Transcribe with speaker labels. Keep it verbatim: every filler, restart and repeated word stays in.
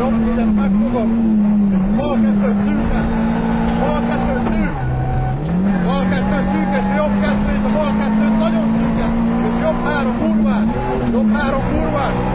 Speaker 1: jobb, ide megfogom. Bal kettő szűke. Bal kettő szűk. Bal kettő szűk, és jobb kettő, és a bal kettő nagyon szűke. És jobb három kurvás. Jobb három kurvás.